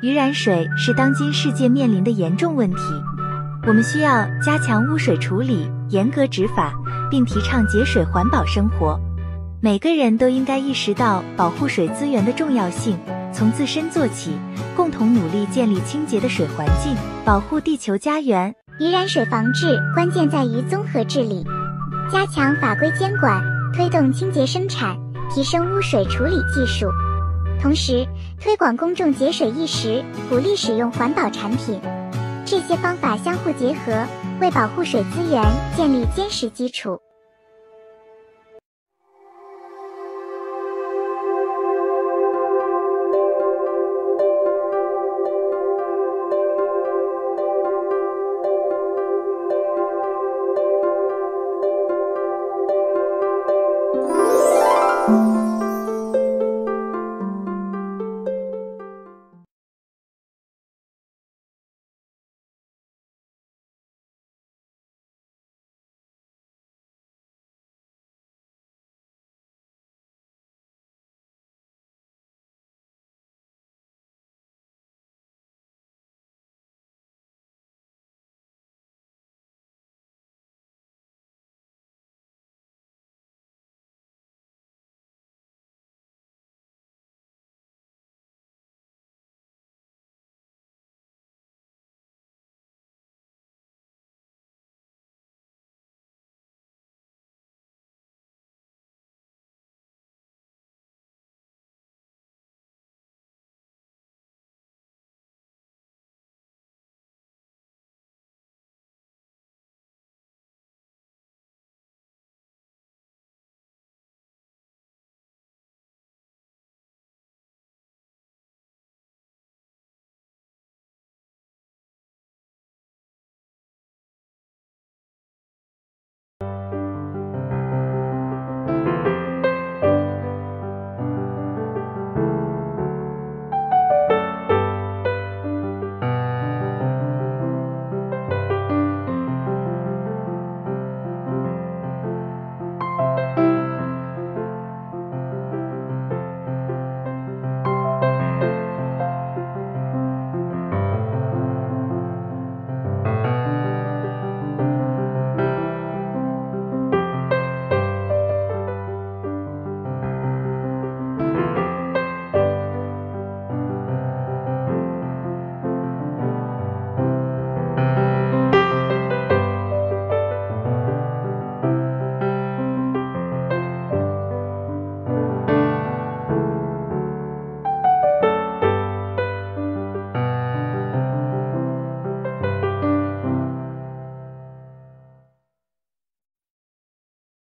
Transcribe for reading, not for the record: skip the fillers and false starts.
污染水是当今世界面临的严重问题，我们需要加强污水处理，严格执法，并提倡节水环保生活。每个人都应该意识到保护水资源的重要性，从自身做起，共同努力建立清洁的水环境，保护地球家园。 污染水防治关键在于综合治理，加强法规监管，推动清洁生产，提升污水处理技术，同时推广公众节水意识，鼓励使用环保产品。这些方法相互结合，为保护水资源建立坚实基础。